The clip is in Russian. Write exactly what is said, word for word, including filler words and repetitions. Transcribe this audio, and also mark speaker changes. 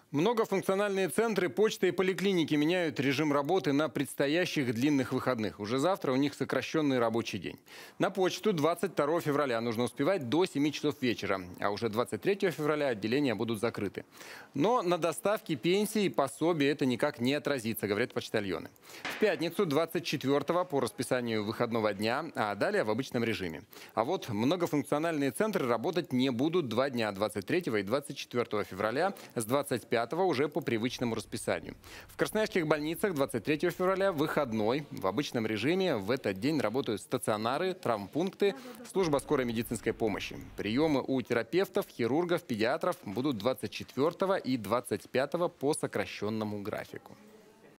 Speaker 1: Многофункциональные центры, почта и поликлиники меняют режим работы на предстоящих длинных выходных. Уже завтра у них сокращенный рабочий день. На почту двадцать второго февраля нужно успевать до семи часов вечера, а уже двадцать третьего февраля отделения будут закрыты. Но на доставке пенсии и пособий это никак не отразится, говорят почтальоны. В пятницу двадцать четвёртого по расписанию выходного дня, а далее в обычном режиме. А вот многофункциональные центры работать не будут два дня, двадцать третьего и двадцать четвёртого февраля, с двадцать пятого уже по привычному расписанию. В красноярских больницах двадцать третьего февраля выходной. В обычном режиме в этот день работают стационары, травмпункты, служба скорой медицинской помощи. Приемы у терапевтов, хирургов, педиатров будут двадцать четвёртого и двадцать пятого по сокращенному графику.